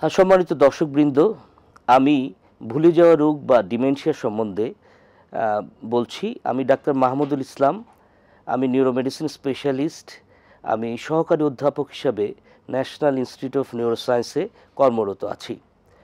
সম্মানিত দর্শকবৃন্দ, আমি ভুলে যাওয়া রোগ বা ডিমেনশিয়া সম্বন্ধে বলছি। আমি ডাক্তার মাহমুদুল ইসলাম। আমি নিউরোমেডিসিন স্পেশালিস্ট। আমি সহকারী অধ্যাপক হিসাবে ন্যাশনাল ইনস্টিটিউট অফ নিউরোসায়েন্সে কর্মরত আছি।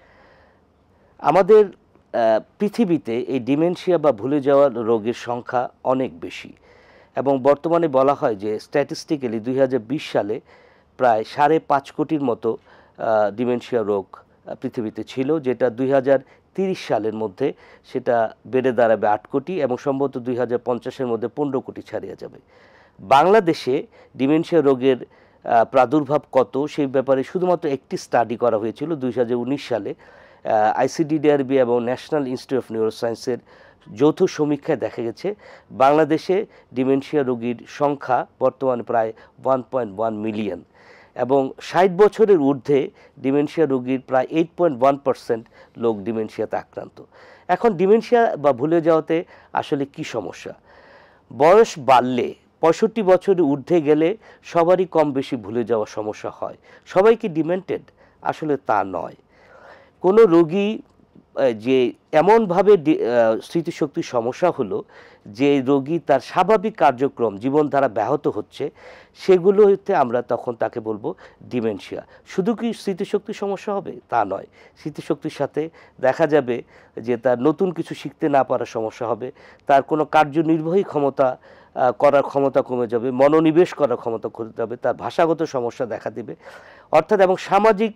আমাদের পৃথিবীতে এই ডিমেনশিয়া বা ভুলে যাওয়া রোগের সংখ্যা অনেক বেশি এবং বর্তমানে বলা হয় যে স্ট্যাটিস্টিক্যালি 2020 সালে প্রায় 5.5 কোটির মতো ডিমেনশিয়া রোগ পৃথিবীতে ছিল, যেটা 2030 সালের মধ্যে সেটা বেড়ে দাঁড়াবে 8 কোটি এবং সম্ভবত 2050-এর মধ্যে 15 কোটি ছাড়িয়ে যাবে। বাংলাদেশে ডিমেনশিয়া রোগের প্রাদুর্ভাব কত সেই ব্যাপারে শুধুমাত্র একটি স্টাডি করা হয়েছিল 2019 সালে। আইসিডিডিআরবি এবং ন্যাশনাল ইনস্টিটিউট অফ নিউরোসায়েন্সের যৌথ সমীক্ষায় দেখা গেছে বাংলাদেশে ডিমেনশিয়া রোগীর সংখ্যা বর্তমানে প্রায় 1.1 মিলিয়ন এবং 60 বছরের ঊর্ধ্বে ডিমেনশিয়া রোগীর প্রায় 8.1% লোক ডিমেনশিয়াতে আক্রান্ত। এখন ডিমেনশিয়া বা ভুলে যাওয়াতে আসলে কি সমস্যা? বয়স বাড়লে 65 বছরের ঊর্ধ্বে গেলে সবারই কম বেশি ভুলে যাওয়ার সমস্যা হয়। সবাই কি ডিমেন্টেড? আসলে তা নয়। কোনো রোগী যে এমনভাবে স্মৃতিশক্তির সমস্যা হলো যে রোগী তার স্বাভাবিক কার্যক্রম জীবনধারা ব্যাহত হচ্ছে, সেগুলোতে আমরা তখন তাকে বলবো ডিমেনশিয়া। শুধু কি স্মৃতিশক্তির সমস্যা হবে তা নয়, স্মৃতিশক্তির সাথে দেখা যাবে যে তার নতুন কিছু শিখতে না পারার সমস্যা হবে, তার কোনো কার্যনির্বাহী ক্ষমতা করার ক্ষমতা কমে যাবে, মনোনিবেশ করার ক্ষমতা কমে যাবে, তার ভাষাগত সমস্যা দেখা দিবে। অর্থাৎ এবং সামাজিক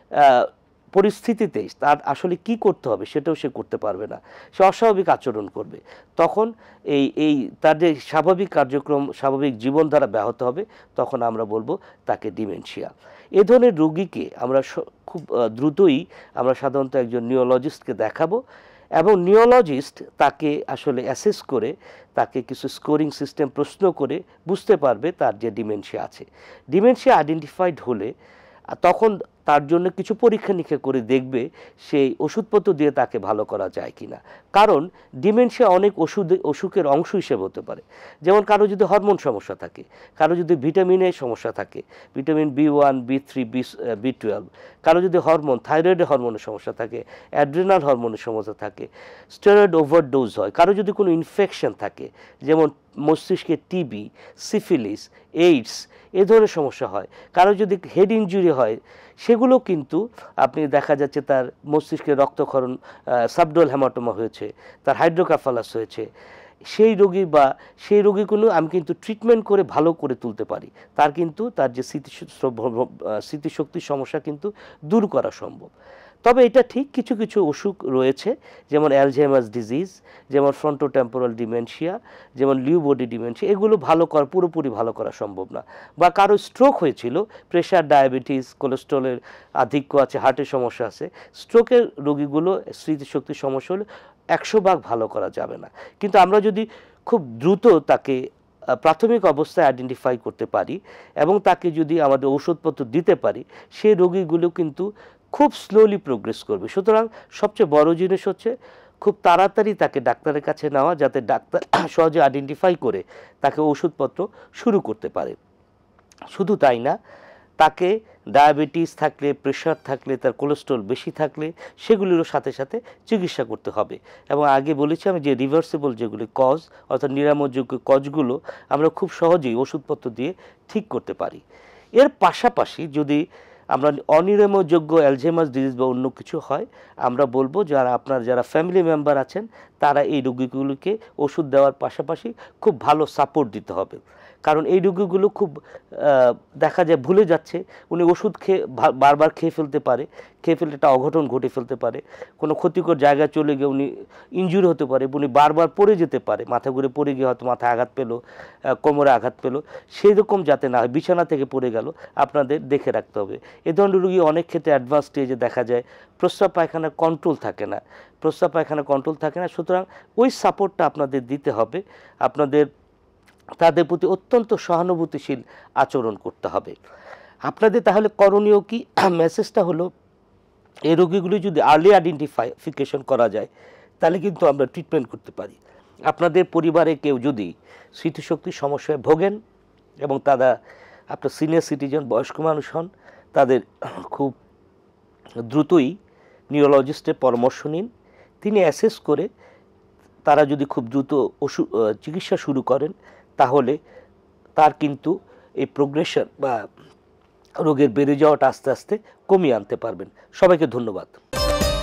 পরিস্থিতিতে তার আসলে কি করতে হবে সেটাও সে করতে পারবে না, সে অস্বাভাবিক আচরণ করবে। তখন এই তার যে স্বাভাবিক কার্যক্রম স্বাভাবিক জীবনধারা ব্যাহত হবে, তখন আমরা বলবো তাকে ডিমেনশিয়া। এ ধরনের রোগীকে আমরা খুব দ্রুতই আমরা সাধারণত একজন নিউরোলজিস্টকে দেখাবো এবং নিউরোলজিস্ট তাকে আসলে অ্যাসেস করে তাকে কিছু স্কোরিং সিস্টেম প্রশ্ন করে বুঝতে পারবে তার যে ডিমেনশিয়া আছে। ডিমেনশিয়া আইডেন্টিফাইড হলে তখন তার জন্য কিছু পরীক্ষা নিরীক্ষা করে দেখবে সেই ওষুধপত্র দিয়ে তাকে ভালো করা যায় কিনা। কারণ ডিমেনশিয়া অনেক অসুখের অংশ হিসেবে হতে পারে। যেমন কারো যদি হরমোন সমস্যা থাকে, কারো যদি ভিটামিনের সমস্যা থাকে, ভিটামিন B1 B3 B12, কারো যদি থাইরয়েডের হরমোনের সমস্যা থাকে, অ্যাড্রিনাল হরমোনের সমস্যা থাকে, স্টেরয়েড ওভারডোজ হয়, কারো যদি কোনো ইনফেকশন থাকে যেমন মস্তিষ্কে টিবি, সিফিলিস, এইডস এ ধরনের সমস্যা হয়, কারো যদি হেড ইনজুরি হয়, সেগুলো কিন্তু আপনি দেখা যাচ্ছে তার মস্তিষ্কে রক্তক্ষরণ সাবডুরাল হেমাটোমা হয়েছে, তার হাইড্রোকাফালাস হয়েছে, সেই রোগীগুলো আমি কিন্তু ট্রিটমেন্ট করে ভালো করে তুলতে পারি। তার যে স্মৃতিশক্তির সমস্যা কিন্তু দূর করা সম্ভব। তবে এটা ঠিক কিছু কিছু অসুখ রয়েছে, যেমন অ্যালঝেইমার্স ডিজিজ, যেমন ফ্রন্টোটেম্পোরাল ডিমেনশিয়া, যেমন লিউ বডি ডিমেনশিয়া, এগুলো পুরোপুরি ভালো করা সম্ভব না। বা কারো স্ট্রোক হয়েছিল, প্রেশার, ডায়াবেটিস, কোলেস্ট্রলের আধিক্য আছে, হার্টের সমস্যা আছে, স্ট্রোকের রোগীগুলো স্মৃতিশক্তির সমস্যা হলে 100 ভাগ ভালো করা যাবে না। কিন্তু আমরা যদি খুব দ্রুত তাকে প্রাথমিক অবস্থায় আইডেন্টিফাই করতে পারি এবং তাকে যদি আমাদের ঔষধপত্র দিতে পারি, সেই রোগীগুলো কিন্তু খুব স্লোলি প্রোগ্রেস করবে। সুতরাং সবচেয়ে বড় জিনিস হচ্ছে খুব তাড়াতাড়ি তাকে ডাক্তারের কাছে নেওয়া, যাতে ডাক্তার সহজে আইডেন্টিফাই করে তাকে ওষুধপত্র শুরু করতে পারে। শুধু তাই না, তাকে ডায়াবেটিস থাকলে, প্রেশার থাকলে, তার কোলেস্ট্রল বেশি থাকলে সেগুলিরও সাথে সাথে চিকিৎসা করতে হবে। এবং আগে বলেছি আমি যে রিভার্সেবল যেগুলি কজ অর্থাৎ নিরাময়যোগ্য কজগুলো আমরা খুব সহজেই ওষুধপত্র দিয়ে ঠিক করতে পারি। এর পাশাপাশি যদি আমরা অনিরাময়যোগ্য অ্যালঝেইমার্স ডিজিজ বা অন্য কিছু হয়, আমরা বলবো যারা ফ্যামিলি মেম্বার আছেন তারা এই রোগীগুলোকে ওষুধ দেওয়ার পাশাপাশি খুব ভালো সাপোর্ট দিতে হবে। কারণ এই রোগীগুলো খুব দেখা যায় ভুলে যাচ্ছে, উনি ওষুধ বারবার খেয়ে ফেলতে একটা অঘটন ঘটে ফেলতে পারে, কোনো ক্ষতিকর জায়গায় চলে গিয়ে উনি ইনজুরি হতে পারে, উনি বারবার পড়ে যেতে পারে, মাথা ঘুরে পড়ে গিয়ে হয়তো মাথায় আঘাত পেলো, কোমরে আঘাত পেলো, সেই রকম যাতে না হয়, বিছানা থেকে পড়ে গেল, আপনাদের দেখে রাখতে হবে। এ ধরনের রোগী অনেক ক্ষেত্রে অ্যাডভান্স স্টেজে দেখা যায় প্রস্রাব পায়খানার কন্ট্রোল থাকে না। সুতরাং ওই সাপোর্টটা আপনাদের দিতে হবে, তাদের প্রতি অত্যন্ত সহানুভূতিশীল আচরণ করতে হবে আপনাদের। তাহলে করণীয় কি? মেসেজটা হলো, এই রোগীগুলি যদি আর্লি আইডেন্টিফিকেশন করা যায় তাহলে কিন্তু আমরা ট্রিটমেন্ট করতে পারি। আপনাদের পরিবারে কেউ যদি স্মৃতিশক্তির সমস্যায় ভোগেন এবং আপনার সিনিয়র সিটিজেন, বয়স্ক মানুষ হন, তাদের খুব দ্রুতই নিউরোলজিস্টের পরামর্শ নিন। তিনি অ্যাসেস করে তারা যদি খুব দ্রুত চিকিৎসা শুরু করেন, তাহলে তার কিন্তু এই প্রোগ্রেশন বা রোগের বেড়ে যাওয়াটা আস্তে আস্তে কমিয়ে আনতে পারবেন। সবাইকে ধন্যবাদ।